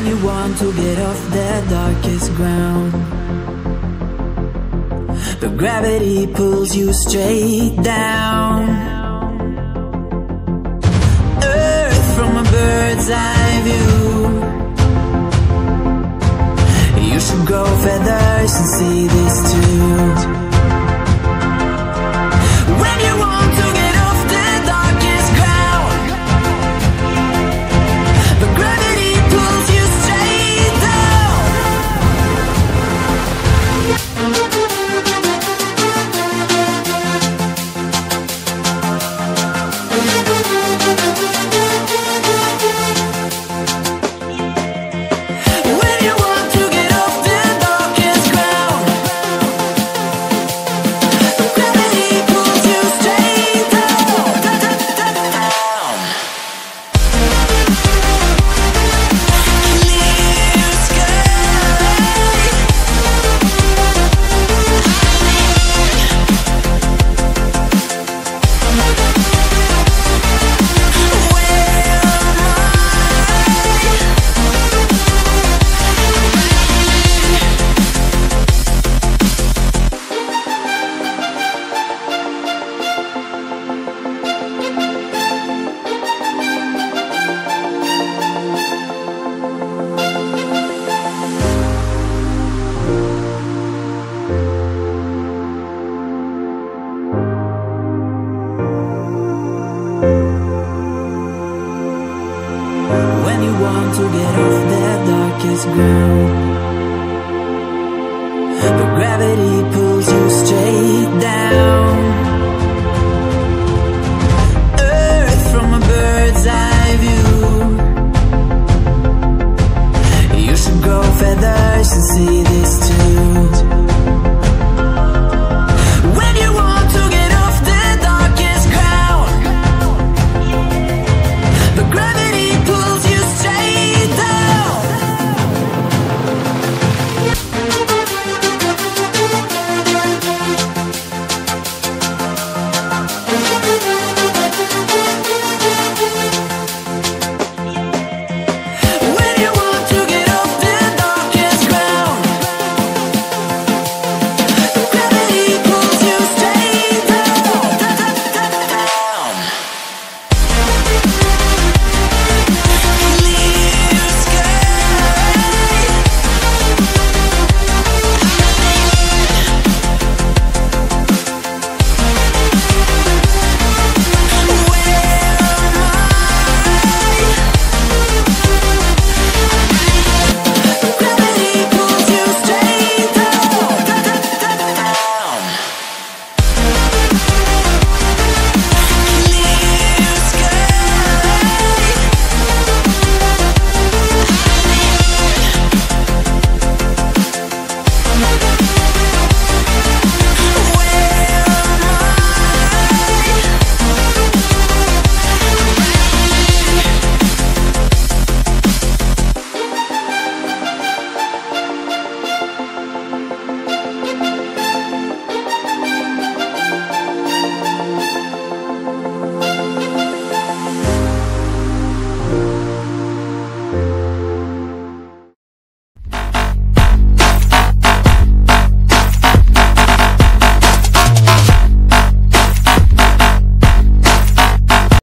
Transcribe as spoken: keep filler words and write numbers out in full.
When you want to get off the darkest ground, but gravity pulls you straight down. Earth from a bird's eye view. You should grow feathers and see this too. When you want to get off the darkest ground, but gravity pulls you straight down. When you want to get off the darkest ground, but gravity pulls you straight down, down, down, down. Clear sky. When you want to get off the darkest ground,